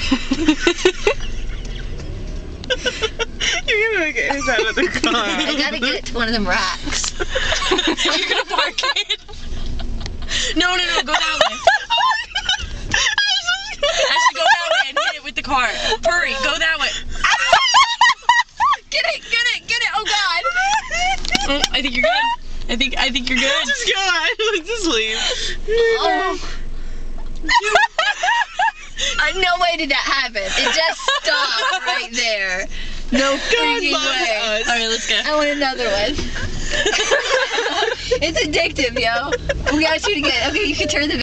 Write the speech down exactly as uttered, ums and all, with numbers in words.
You're gonna get it out of the car. I gotta get it to one of them racks. You're gonna park it? No, no, no, go that way. Actually, go that way and hit it with the car. Hurry, go that way. Get it, get it, get it. Oh God. Oh, I think you're good. I think I think you're good. Just go on. Let's just leave. Oh. uh, no way did that happen. It just stopped right there. No freaking way. All right, let's go. I want another one. It's addictive, yo. We gotta shoot again. Okay, you can turn the